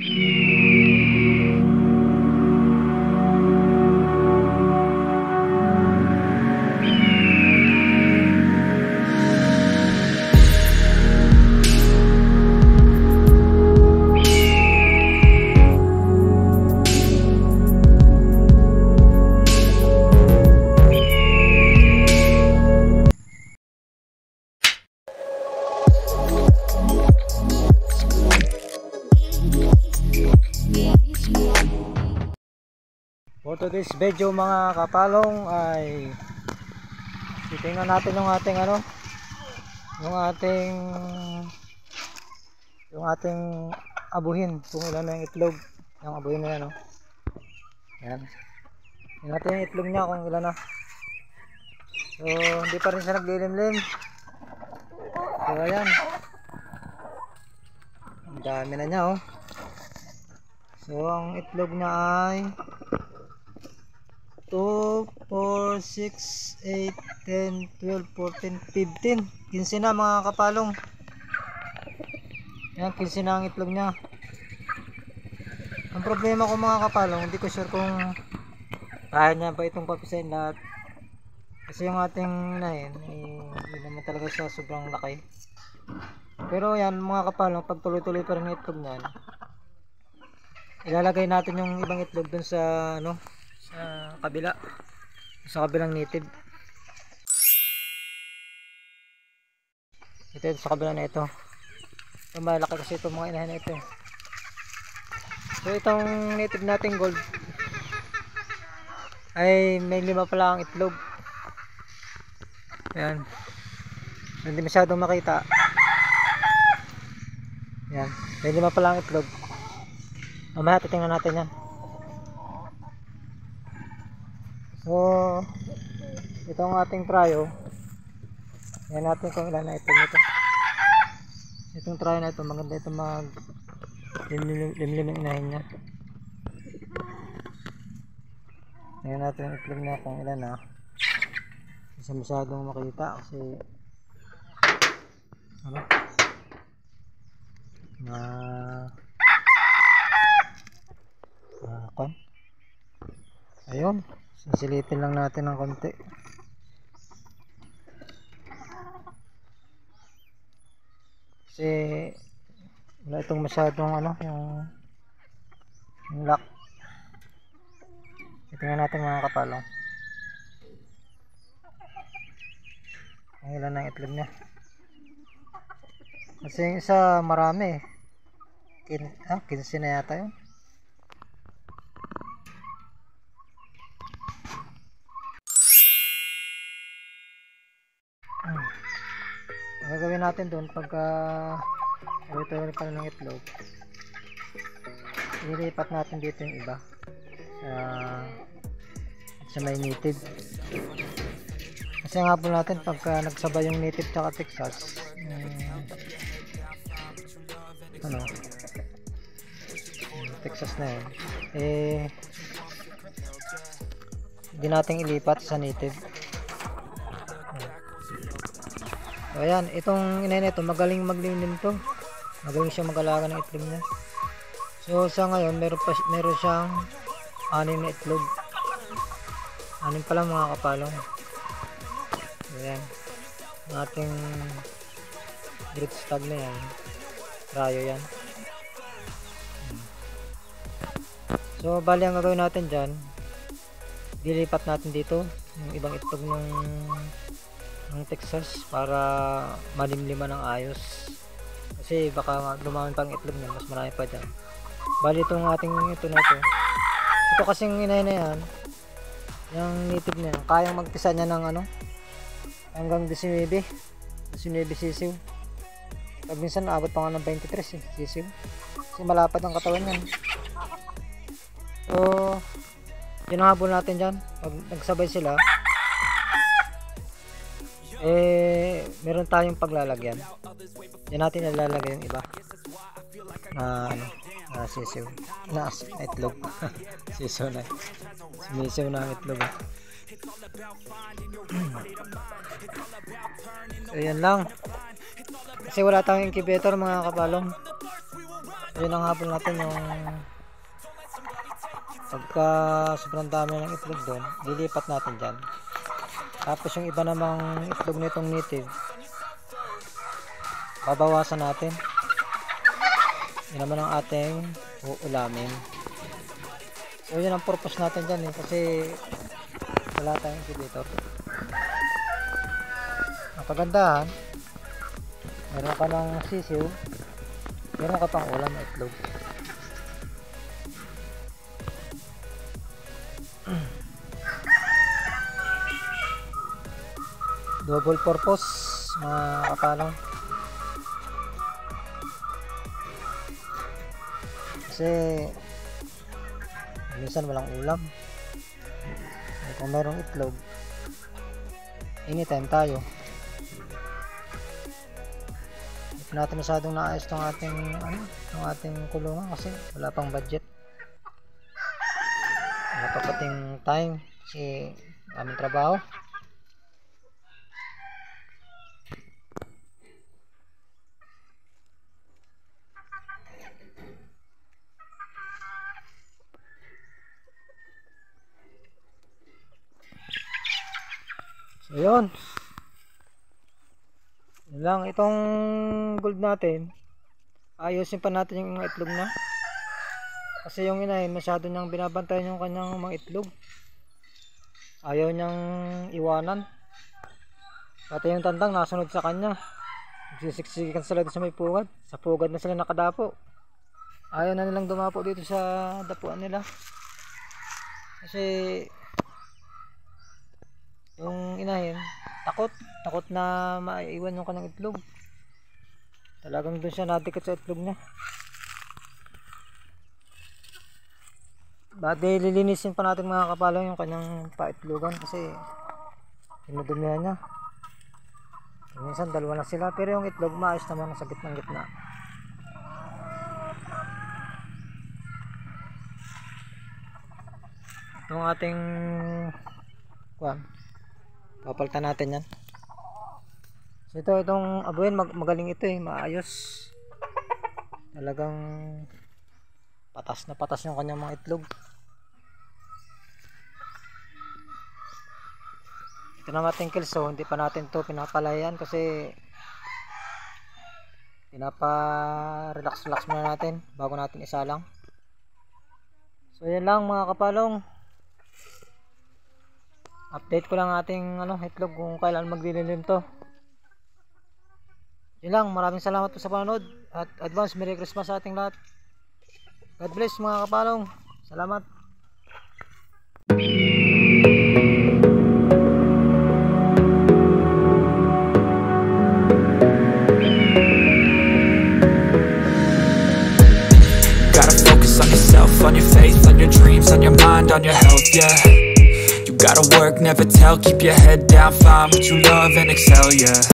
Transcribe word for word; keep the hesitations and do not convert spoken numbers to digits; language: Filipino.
For today's video mga kapalong ay titingnan natin yung ating ano yung ating yung ating abuhin kung ilan na yung itlog yung abuhin na yan, no? Yan, tingnan natin yung itlog niya kung ilan na. So hindi pa rin siya naglilimlim. So ayan, ang dami na niya, oh. So ang itlog niya ay two, four, six, eight, ten, twelve, fourteen, fifteen, fifteen na mga kapalong. Yan, fifteen na ang itlog niya. Ang problema ko mga kapalong, hindi ko sure kung kaya niya ba itong papisain lahat, kasi yung ating inahin eh, hindi naman talaga siya sobrang laki. Pero yan mga kapalong, pag tuloy tuloy pa rin yung itlog niyan, ilalagay natin yung ibang itlog dun sa ano, sa kabila, sa kabilang native. Ito sa kabila na ito. Ito malaki kasi itong mga inahin na ito. So itong native nating gold ay may lima pala ang itlog. Ayan, hindi masyadong makita. Ayan, may lima pala ang itlog. Mamaya titingnan natin yan. So ito ang ating tryo. Yan natin kung ilan na itlog nito. Itong tryo na ito, maganda ito mag limlim yung inahin niya. Yan natin yung itlog niya kung ilan na. Kasi masyadong makita kasi ano na ah, kon ayun, sisilipin lang natin ng konti. Kasi wala itong masyadong ano, yung, yung lock. Tingnan natin mga kapalong ang ilan ng itlog niya. Kasi yung isa marami, Kin ah, fifteen na yata yun. Ang gagawin natin doon pagka tuloy-tuloy pa ng itlog, ilipat natin dito yung iba sa, sa may native. Kasi nga po natin pagka nagsabay yung native tsaka Texas, um, ano, Texas na yun, eh hindi natin ilipat sa native. So ayan, itong inahin ito magaling maglinim to, magaling siya mag-alaga ng itlog niya. So sa ngayon meron, pa, meron siyang anim na itlog, anim pa lang mga kapalong. So ayan, ang ating great stag na yan, tryo yan. So bali ang gagawin natin dyan, dilipat natin dito yung ibang itlog ng ng Texas para malimliman ng ayos, kasi baka lumaman pang itlog niya, mas marami pa dyan. Bali itong ating ito na ito, ito kasing inahin na yan, yung native na yan, kayang magpisa niya ng ano hanggang nineteen nineteen sisiw. Pag minsan naabot pa nga ng twenty-three eh, sisiw, kasi malapad ang katawan yan. So yun ang habol natin dyan, pag nagsabay sila eh meron tayong paglalagyan. Yan natin ilalagay yung iba na ano, na sisiw na itlog. Sisiw na sumisiw na ang itlog. So yan lang, kasi wala tayong incubator mga kapalong. So yun ang habol natin, yung pagka sobrang dami ng itlog doon, lilipat natin dyan. Tapos yung iba namang itlog nitong native, babawasan natin. Yun naman ang ating uulamin. So yun ang purpose natin dyan eh, kasi wala tayong incubator. Ang kagandahan, meron ka ng sisiw, meron ka pang ulam na itlog. Double purpose mga kapalang. Kasi minsan walang ulam, eh, kung mayroong itlog, anytime tayo. Hindi natin masyadong naayos ng ating ano, ng ating kulungan kasi wala pang budget, wala pa pating time kasi aming trabaho. So yun, yun lang. Itong gold natin, ayusin pa natin yung mga itlog na, kasi yung inahin masyado niyang binabantayan yung kanyang mga itlog, ayaw niyang iwanan. Pati yung tandang nasunod sa kanya, nagsisiksikan sila sa may pugad, sa pugad na sila nakadapo. Ayaw na nilang dumapo dito sa dapuan nila, kasi yung inahin takot takot na maiiwan yung kanyang itlog. Talagang doon siya nadikit sa itlog niya. Dati lilinisin pa natin mga kapalang yung kanyang paitlogan kasi dinudumihan niya. Minsan dalawa na sila, pero yung itlog maayos naman sa gitnang gitna. Itong ating kuwan, papalitan natin yan. So ito, itong abuin, mag magaling ito eh, maayos. Talagang patas na patas yung kanyang mga itlog. Ito naman ating kilso, hindi pa natin to pinapalayan kasi pinapa-relax relax muna natin bago natin isalang. So yan lang mga kapalong. Update ko lang ating ano, itlog kung kailan maglililim to. Yun lang, maraming salamat po sa panonood at advance Merry Christmas sa ating lahat. God bless mga kapalong. Salamat. Gotta focus on yourself, on your faith, on your dreams, on your mind, on your health, yeah. Gotta work, never tell, keep your head down, find what you love and excel, yeah.